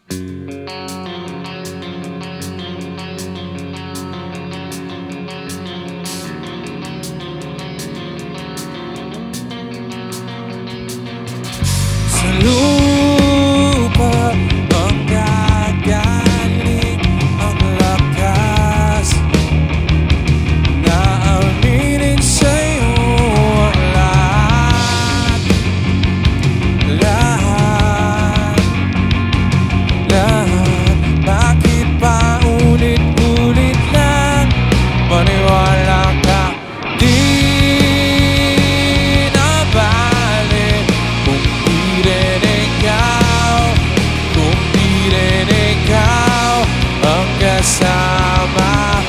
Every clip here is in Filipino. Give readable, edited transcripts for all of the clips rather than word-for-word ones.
Sa lupa manggagaling ang lakas na aminin sa'yo ang lahat. Bakit pa ulit-ulit lang maniwala ka? Di na bale kung di rin ikaw ang kasama.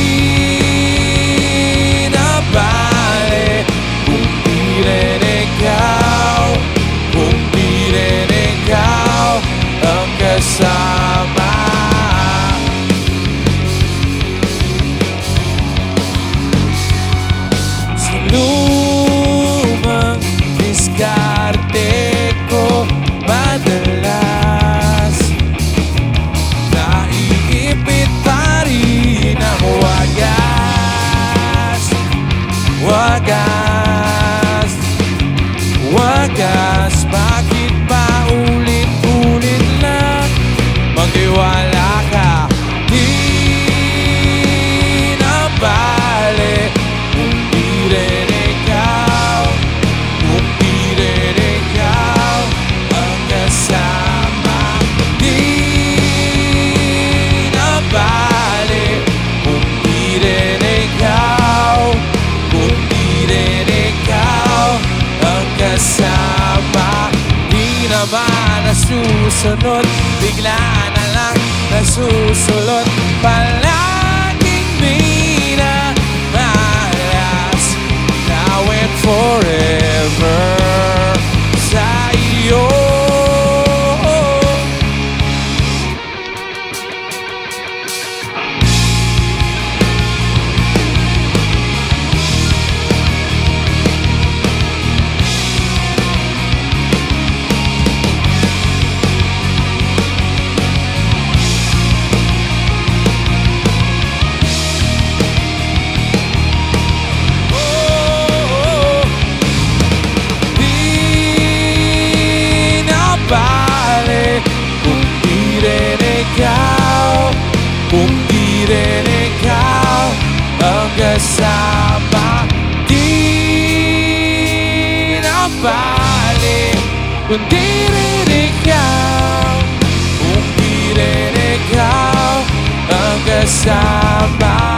Di na bale kung di rin ikaw ang kasama. Sa lumang diskarte ko madalas naiipit pa rin ang wagas. Bakit pa ulit-ulit lang magtiwala ka? Di na bale kung di rin ikaw ang kasama. Di na bale kung di rin ikaw ang kasama. Di na ba nasusunod, bigla na lang nasusulot, palaging minamalas now and forever sa iyo. Kung di rin ikaw ang kasama. Di na bale kung di rin ikaw ang kasama.